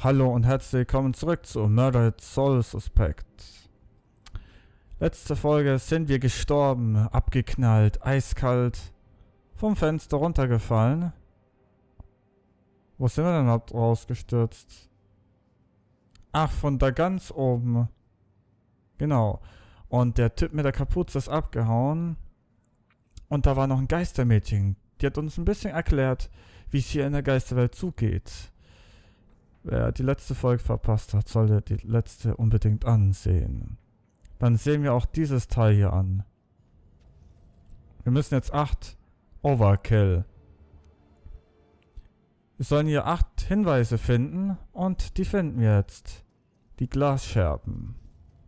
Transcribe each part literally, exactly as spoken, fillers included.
Hallo und herzlich willkommen zurück zu Murdered Soul Suspect. Letzte Folge sind wir gestorben, abgeknallt, eiskalt, vom Fenster runtergefallen. Wo sind wir denn überhaupt rausgestürzt? Ach, von da ganz oben. Genau. Und der Typ mit der Kapuze ist abgehauen. Und da war noch ein Geistermädchen. Die hat uns ein bisschen erklärt, wie es hier in der Geisterwelt zugeht. Wer die letzte Folge verpasst hat, sollte die letzte unbedingt ansehen. Dann sehen wir auch dieses Teil hier an. Wir müssen jetzt acht Overkill. Wir sollen hier acht Hinweise finden und die finden wir jetzt. Die Glasscherben.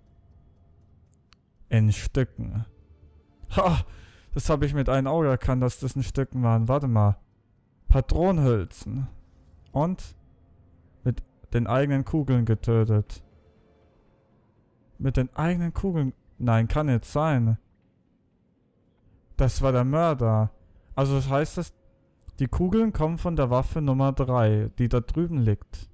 In Stücken. Ha! Das habe ich mit einem Auge erkannt, dass das in Stücken waren. Warte mal. Patronenhülsen. Und mit den eigenen Kugeln getötet. Mit den eigenen Kugeln? Nein, kann nicht sein. Das war der Mörder. Also das heißt es, die Kugeln kommen von der Waffe Nummer drei, die da drüben liegt.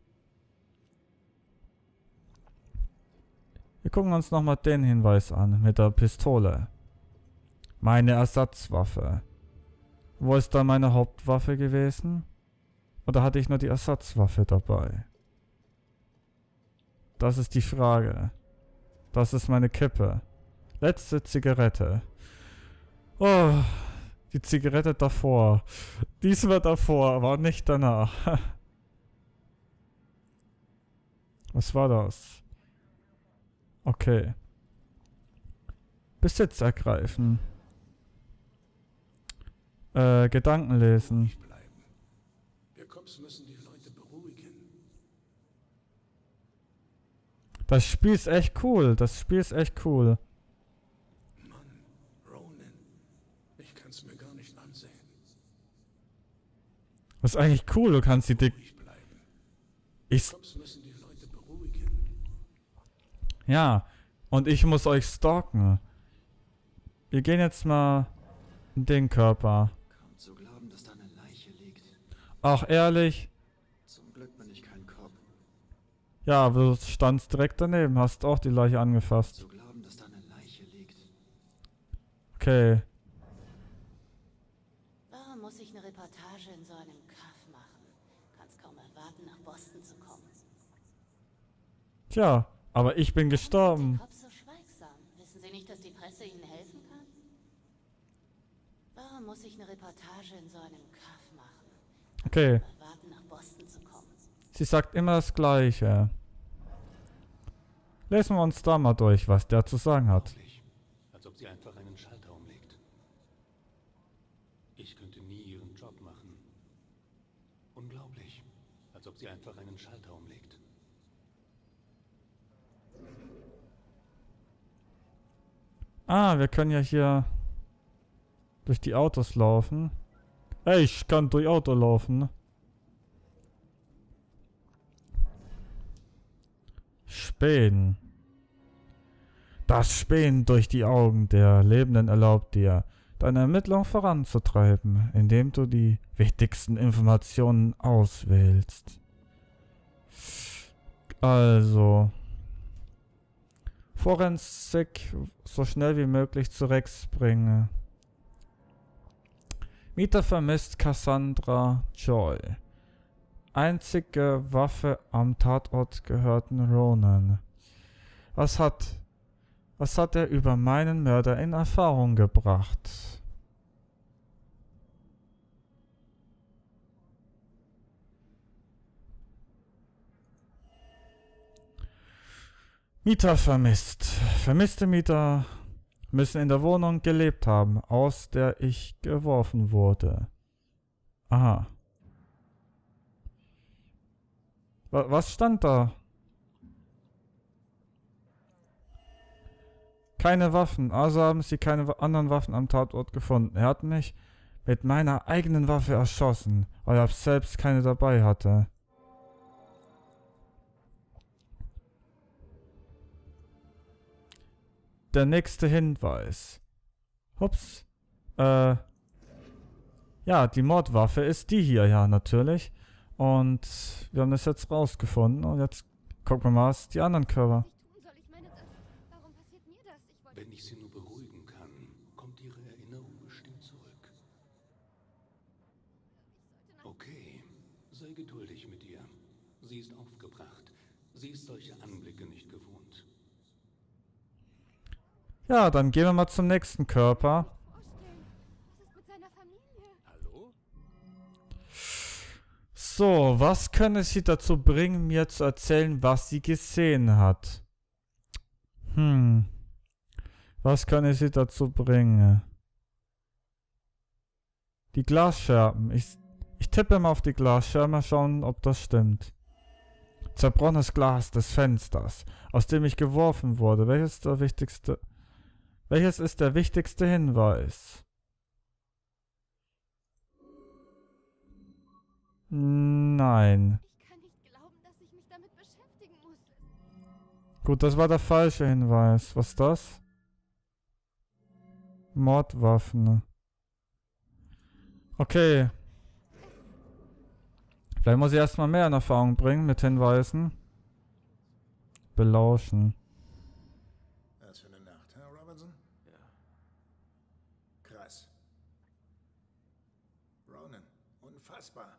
Wir gucken uns nochmal den Hinweis an mit der Pistole. Meine Ersatzwaffe. Wo ist da meine Hauptwaffe gewesen? Oder hatte ich nur die Ersatzwaffe dabei? Das ist die Frage. Das ist meine Kippe. Letzte Zigarette. Oh, die Zigarette davor. Dies war davor, aber nicht danach. Was war das? Okay. Besitz ergreifen. Äh, Gedanken lesen. Wir Cops müssen die Leute beruhigen. Das Spiel ist echt cool. Das Spiel ist echt cool. Mann, Ronan, ich kann's mir gar nicht ansehen. Das ist eigentlich cool. Du kannst die Dick. Ruhig bleiben. Ich. Cops müssen die Leute beruhigen. Ja. Und ich muss euch stalken. Wir gehen jetzt mal in den Körper. Kaum zu glauben, dass da eine Leiche liegt. Ach, ehrlich? Zum Glück bin ich kein Cop. Ja, du standst direkt daneben, hast auch die Leiche angefasst. Zu glauben, dass da eine Leiche liegt. Okay. Warum muss ich eine Reportage in so einem Kaff machen? Kannst kaum erwarten, nach Boston zu kommen. Tja, aber ich bin gestorben. Warum sind die Cops so schweigsam? Wissen sie nicht, dass die Presse ihnen helfen kann? Warum muss ich eine Reportage in so einem Kaff machen? Okay. Kaum erwarten, nach Boston zu kommen. Sie sagt immer das Gleiche. Lesen wir uns da mal durch, was der zu sagen hat. Unglaublich. Als ob sie einfach einen Schalter umlegt. Ich könnte nie ihren Job machen. Unglaublich. Als ob sie einfach einen Schalter umlegt. Ah, wir können ja hier durch die Autos laufen. Ey, ich kann durch Auto laufen. Spähen. Das Spähen durch die Augen der Lebenden erlaubt dir, deine Ermittlung voranzutreiben, indem du die wichtigsten Informationen auswählst. Also. Forensik so schnell wie möglich zu Rex bringen. Mieter vermisst Cassandra Joy. Einzige Waffe am Tatort gehörten Ronan. Was hat, was hat er über meinen Mörder in Erfahrung gebracht? Mieter vermisst. Vermisste Mieter müssen in der Wohnung gelebt haben, aus der ich geworfen wurde. Aha. Wa- Was stand da? Keine Waffen, also haben sie keine wa- anderen Waffen am Tatort gefunden. Er hat mich mit meiner eigenen Waffe erschossen, weil er selbst keine dabei hatte. Der nächste Hinweis. Ups. Äh. Ja, die Mordwaffe ist die hier, ja, natürlich. Und wir haben das jetzt rausgefunden. Und jetzt gucken wir mal, was die anderen Körper. Wenn ich sie nur beruhigen kann, kommt ihre Erinnerung bestimmt zurück. Okay, sei geduldig mit ihr. Sie ist aufgebracht. Sie ist solche Anblicke nicht gewohnt. Ja, dann gehen wir mal zum nächsten Körper. Hallo? So, was könnte sie dazu bringen, mir zu erzählen, was sie gesehen hat? Hm. Was könnte sie dazu bringen? Die Glasscherben. Ich, ich tippe mal auf die Glasscherben, mal schauen, ob das stimmt. Zerbrochenes Glas des Fensters, aus dem ich geworfen wurde. Welches ist der wichtigste? Welches ist der wichtigste Hinweis? Nein. Ich kann nicht glauben, dass ich mich damit beschäftigen muss. Gut, das war der falsche Hinweis. Was ist das? Mordwaffen. Okay. Vielleicht muss ich erstmal mehr in Erfahrung bringen mit Hinweisen. Belauschen. Was für eine Nacht, Herr Robinson? Ja. Krass. Ronan, unfassbar.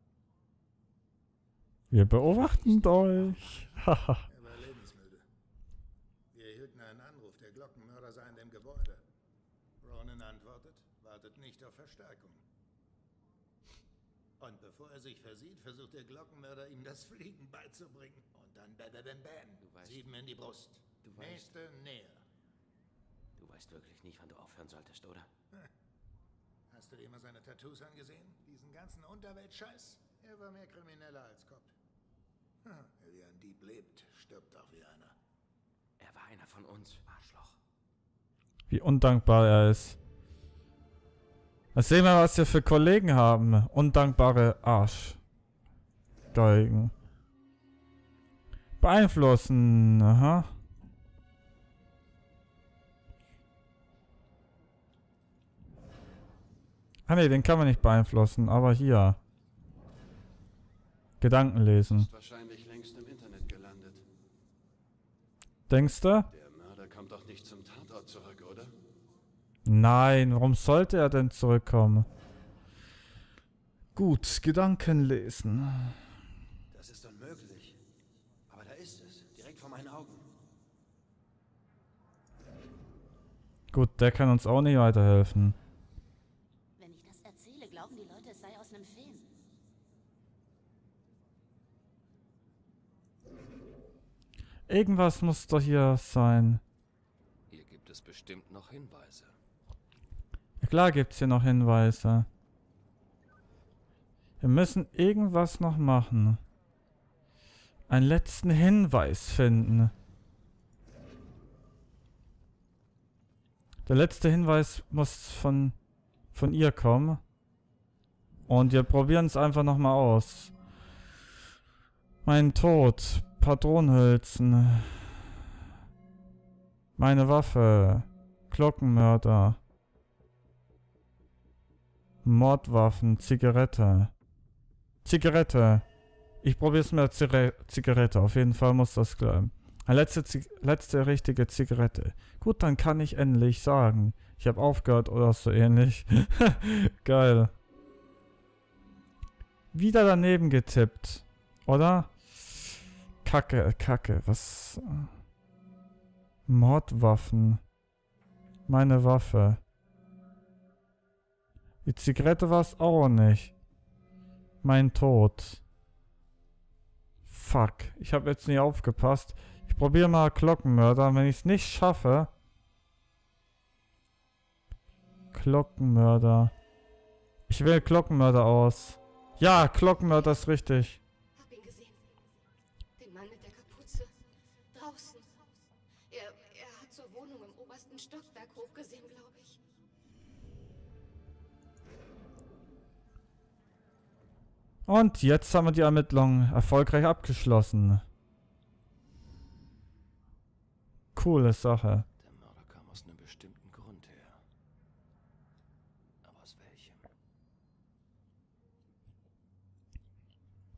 Wir beobachten euch. Haha. Er war lebensmüde. Wir erhielten einen Anruf, der Glockenmörder sei in dem Gebäude. Ronan antwortet, wartet nicht auf Verstärkung. Und bevor er sich versieht, versucht der Glockenmörder, ihm das Fliegen beizubringen. Und dann bam, bam, bam, bam. Du weißt- Sieben in die Brust. Du weißt- Nächste näher. Du weißt wirklich nicht, wann du aufhören solltest, oder? Hast du dir mal seine Tattoos angesehen? Diesen ganzen Unterweltscheiß? Er war mehr Krimineller als Cop. Hm, wer wie ein Dieb lebt, stirbt auch wie einer. Er war einer von uns, Arschloch. Wie undankbar er ist. Jetzt sehen wir, was wir für Kollegen haben. Undankbare Arschgeigen. Beeinflussen. Aha. Ah ne, den kann man nicht beeinflussen, aber hier. Gedanken lesen. Ist wahrscheinlich längst im Internet gelandet. Denkst du? Der Mörder kommt doch nicht zum Tatort zurück, oder? Nein, warum sollte er denn zurückkommen? Gut, Gedanken lesen. Das ist unmöglich. Aber da ist es, direkt vor meinen Augen. Gut, der kann uns auch nicht weiterhelfen. Wenn ich das erzähle, glauben die Leute, es sei aus einem Film. Irgendwas muss doch hier sein. Hier gibt es bestimmt noch Hinweise. Ja, klar gibt's hier noch Hinweise. Wir müssen irgendwas noch machen. Einen letzten Hinweis finden. Der letzte Hinweis muss von, von ihr kommen. Und wir probieren es einfach nochmal aus. Mein Tod. Patronenhülsen. Meine Waffe. Glockenmörder. Mordwaffen. Zigarette. Zigarette. Ich probiere es mit der Zire Zigarette. Auf jeden Fall muss das bleiben. Eine letzte, Zig letzte richtige Zigarette. Gut, dann kann ich endlich sagen. Ich habe aufgehört oder so ähnlich. Geil. Wieder daneben getippt. Oder? Kacke, Kacke. Was? Mordwaffen. Meine Waffe. Die Zigarette war es auch nicht. Mein Tod. Fuck. Ich habe jetzt nicht aufgepasst. Ich probiere mal Glockenmörder. Wenn ich es nicht schaffe. Glockenmörder. Ich wähle Glockenmörder aus. Ja, Glockenmörder ist richtig. Hab ihn gesehen. Den Mann mit der Kapuze. Draußen. Er, er hat zur Wohnung im obersten Stockwerk hochgesehen, glaube ich. Und jetzt haben wir die Ermittlungen erfolgreich abgeschlossen. Coole Sache. Der Mörder kam aus einem bestimmten Grund her. Aber aus welchem?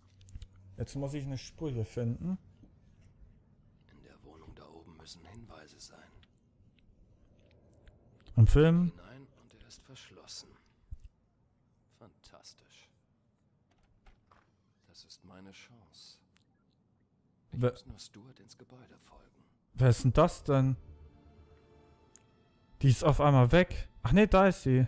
Jetzt muss ich eine Spur hier finden. In der Wohnung da oben müssen Hinweise sein. Im Film. Hinein und er ist verschlossen. Fantastisch. Das ist meine Chance. Ich Wer, muss nur Stuart ins Gebäude folgen. wer ist denn das denn? Die ist auf einmal weg. Ach nee, da ist sie.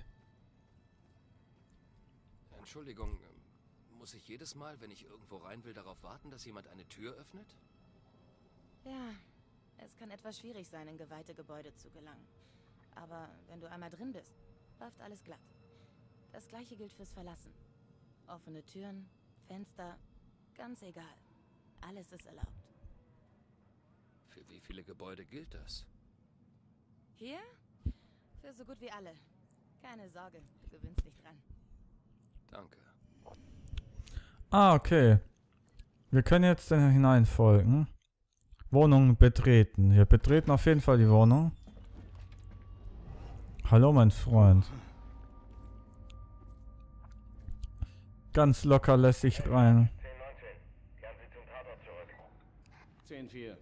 Entschuldigung, muss ich jedes Mal, wenn ich irgendwo rein will, darauf warten, dass jemand eine Tür öffnet? Ja, es kann etwas schwierig sein, in geweihte Gebäude zu gelangen. Aber wenn du einmal drin bist, läuft alles glatt. Das gleiche gilt fürs Verlassen. Offene Türen, Fenster, ganz egal. Alles ist erlaubt. Für wie viele Gebäude gilt das? Hier? Für so gut wie alle. Keine Sorge, du gewöhnst dich dran. Danke. Ah, okay. Wir können jetzt dann hineinfolgen. Wohnung betreten. Wir betreten auf jeden Fall die Wohnung. Hallo, mein Freund. Ganz locker lässig rein. zehn neunzehn. Kehren Sie zum Tatort zurück. zehn vier.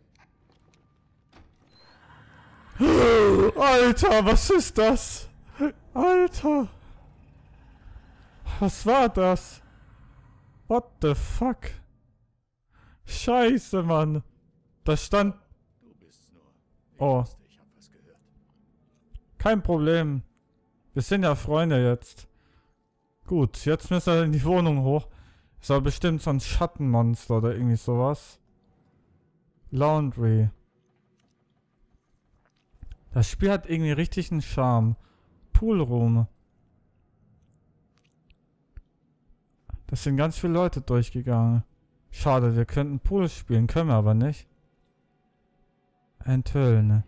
Alter, was ist das? Alter. Was war das? What the fuck? Scheiße, Mann. Da stand... Du bist's nur. Ich Oh. wusste, ich hab was gehört. Kein Problem. Wir sind ja Freunde jetzt. Gut, jetzt müssen wir in die Wohnung hoch. Ist aber bestimmt so ein Schattenmonster oder irgendwie sowas. Laundry. Das Spiel hat irgendwie richtig einen Charme. Poolroom. Das sind ganz viele Leute durchgegangen. Schade, wir könnten Pool spielen, können wir aber nicht. Enthüllen.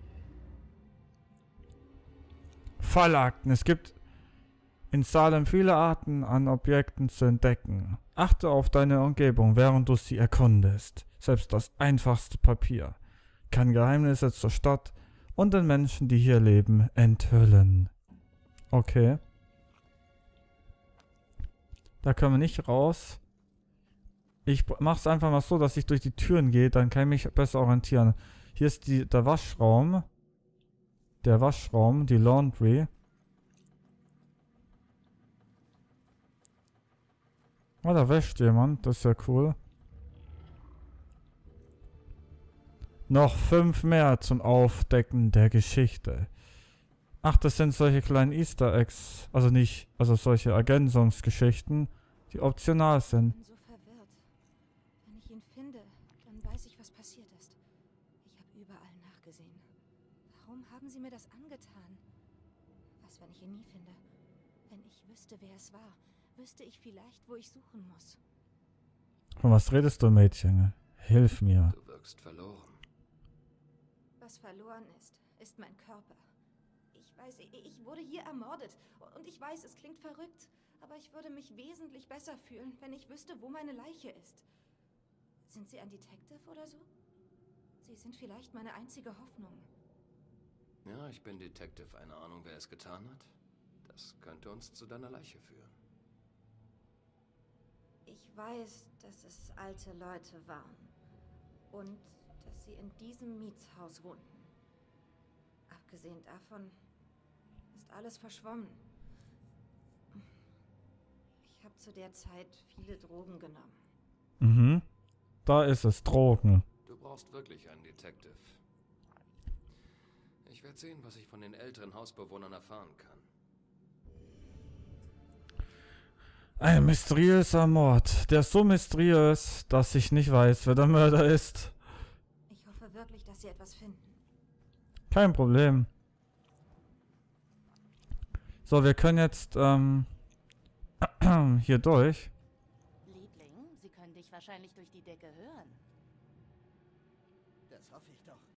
Fallakten. Es gibt in Salem viele Arten an Objekten zu entdecken. Achte auf deine Umgebung, während du sie erkundest. Selbst das einfachste Papier kann Geheimnisse zur Stadt und den Menschen, die hier leben, enthüllen. Okay. Da können wir nicht raus. Ich mach's einfach mal so, dass ich durch die Türen gehe, dann kann ich mich besser orientieren. Hier ist die, der Waschraum. Der Waschraum, die Laundry. Oh, da wäscht jemand, das ist ja cool. Noch fünf mehr zum Aufdecken der Geschichte. Ach, das sind solche kleinen Easter Eggs. Also nicht, also solche Ergänzungsgeschichten, die optional sind. Ich bin so verwirrt. Wenn ich ihn finde, dann weiß ich, was passiert ist. Ich habe überall nachgesehen. Warum haben sie mir das angetan? Was, wenn ich ihn nie finde? Wenn ich wüsste, wer es war, wüsste ich vielleicht, wo ich suchen muss. Von was redest du, Mädchen? Hilf mir. Du wirkst verloren. Was verloren ist, ist mein Körper. Ich weiß, ich ich wurde hier ermordet. Und ich weiß, es klingt verrückt. Aber ich würde mich wesentlich besser fühlen, wenn ich wüsste, wo meine Leiche ist. Sind Sie ein Detective oder so? Sie sind vielleicht meine einzige Hoffnung. Ja, ich bin Detective. Eine Ahnung, wer es getan hat? Das könnte uns zu deiner Leiche führen. Ich weiß, dass es alte Leute waren. Und dass sie in diesem Mietshaus wohnten. Abgesehen davon ist alles verschwommen. Ich habe zu der Zeit viele Drogen genommen. Mhm. Da ist es, Drogen. Du brauchst wirklich einen Detective. Ich werde sehen, was ich von den älteren Hausbewohnern erfahren kann. Ein mysteriöser Mord. Der ist so mysteriös, dass ich nicht weiß, wer der Mörder ist. Ich hoffe wirklich, dass Sie etwas finden. Kein Problem. So, wir können jetzt ähm, hier durch. Liebling, sie können dich wahrscheinlich durch die Decke hören. Das hoffe ich doch.